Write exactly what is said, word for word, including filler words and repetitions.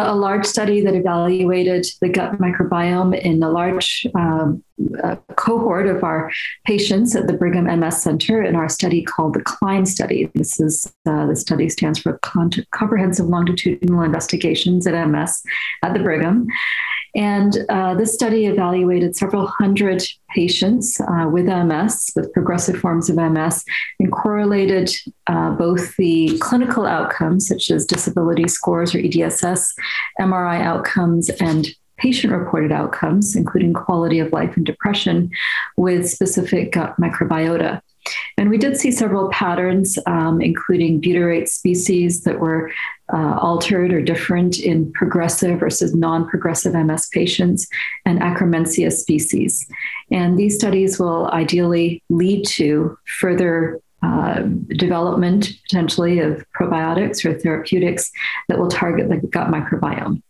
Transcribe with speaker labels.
Speaker 1: a large study that evaluated the gut microbiome in a large um, uh, cohort of our patients at the Brigham M S Center in our study called the CLIMB study. This is uh, the study stands for Con- Comprehensive Longitudinal Investigations at M S at the Brigham. And uh, this study evaluated several hundred patients uh, with M S, with progressive forms of M S, and correlated uh, both the clinical outcomes, such as disability scores or E D S S, M R I outcomes, and patient-reported outcomes, including quality of life and depression, with specific gut microbiota. And we did see several patterns, um, including butyrate species that were uh, altered or different in progressive versus non-progressive M S patients, and Akkermansia species. And these studies will ideally lead to further uh, development, potentially, of probiotics or therapeutics that will target the gut microbiome.